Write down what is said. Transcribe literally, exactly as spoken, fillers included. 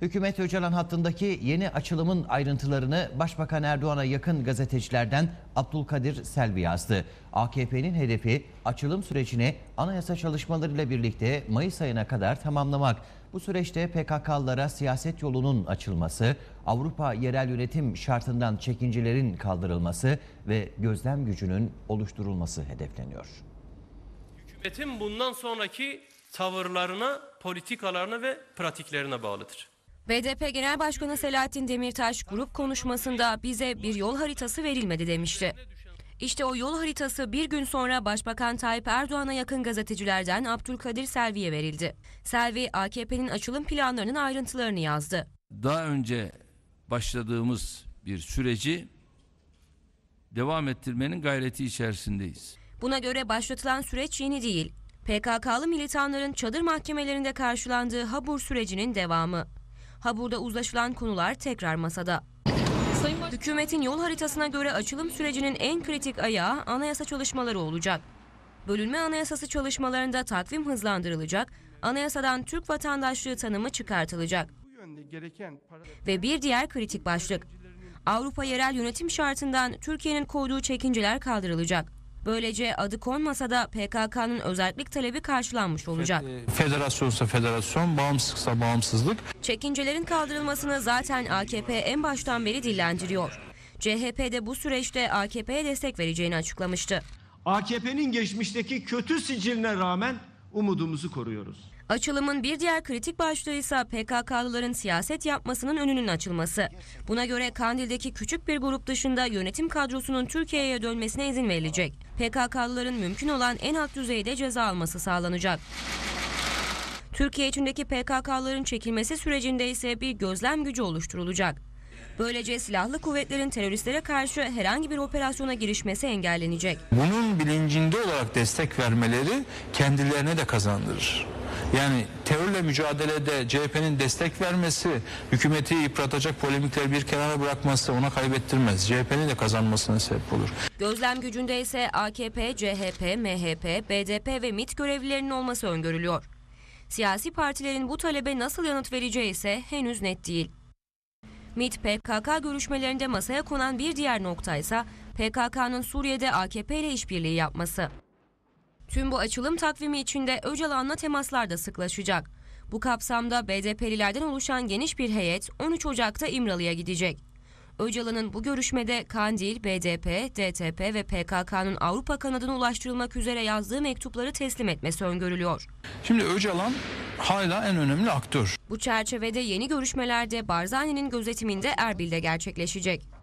Hükümet Öcalan hattındaki yeni açılımın ayrıntılarını Başbakan Erdoğan'a yakın gazetecilerden Abdülkadir Selvi yazdı. A K P'nin hedefi açılım sürecini anayasa çalışmalarıyla birlikte Mayıs ayına kadar tamamlamak. Bu süreçte P K K'lılara siyaset yolunun açılması, Avrupa yerel yönetim şartından çekincelerin kaldırılması ve gözlem gücünün oluşturulması hedefleniyor. Hükümetin bundan sonraki tavırlarına, politikalarına ve pratiklerine bağlıdır. B D P Genel Başkanı Selahattin Demirtaş grup konuşmasında bize bir yol haritası verilmedi demişti. İşte o yol haritası bir gün sonra Başbakan Tayyip Erdoğan'a yakın gazetecilerden Abdülkadir Selvi'ye verildi. Selvi, A K P'nin açılım planlarının ayrıntılarını yazdı. Daha önce başladığımız bir süreci devam ettirmenin gayreti içerisindeyiz. Buna göre başlatılan süreç yeni değil. P K K'lı militanların çadır mahkemelerinde karşılandığı Habur sürecinin devamı. Habur'da uzlaşılan konular tekrar masada. Hükümetin yol haritasına göre açılım sürecinin en kritik ayağı anayasa çalışmaları olacak. Bölünme anayasası çalışmalarında takvim hızlandırılacak, anayasadan Türk vatandaşlığı tanımı çıkartılacak. Ve bir diğer kritik başlık, Avrupa yerel yönetim şartından Türkiye'nin koyduğu çekinceler kaldırılacak. Böylece adı konmasa da P K K'nın özellik talebi karşılanmış olacak. Federasyonsa federasyon, bağımsızlıksa bağımsızlık. Çekincelerin kaldırılmasını zaten A K P en baştan beri dillendiriyor. C H P de bu süreçte A K P'ye destek vereceğini açıklamıştı. A K P'nin geçmişteki kötü siciline rağmen umudumuzu koruyoruz. Açılımın bir diğer kritik başlığı ise P K K'lıların siyaset yapmasının önünün açılması. Buna göre Kandil'deki küçük bir grup dışında yönetim kadrosunun Türkiye'ye dönmesine izin verilecek. P K K'lıların mümkün olan en alt düzeyde ceza alması sağlanacak. Türkiye içindeki P K K'lıların çekilmesi sürecinde ise bir gözlem gücü oluşturulacak. Böylece silahlı kuvvetlerin teröristlere karşı herhangi bir operasyona girişmesi engellenecek. Bunun bilincinde olarak destek vermeleri kendilerine de kazandırır. Yani terörle mücadelede C H P'nin destek vermesi, hükümeti yıpratacak polemikleri bir kenara bırakması ona kaybettirmez. C H P'nin de kazanmasına sebep olur. Gözlem gücünde ise A K P, C H P, M H P, B D P ve MİT görevlilerinin olması öngörülüyor. Siyasi partilerin bu talebe nasıl yanıt vereceği ise henüz net değil. MİT P K K görüşmelerinde masaya konan bir diğer nokta ise P K K'nın Suriye'de A K P ile işbirliği yapması. Tüm bu açılım takvimi içinde Öcalan'la temaslar da sıklaşacak. Bu kapsamda B D P'lilerden oluşan geniş bir heyet on üç Ocak'ta İmralı'ya gidecek. Öcalan'ın bu görüşmede Kandil, B D P, D T P ve P K K'nın Avrupa kanadına ulaştırılmak üzere yazdığı mektupları teslim etmesi öngörülüyor. Şimdi Öcalan hala en önemli aktör. Bu çerçevede yeni görüşmelerde Barzani'nin gözetiminde Erbil'de gerçekleşecek.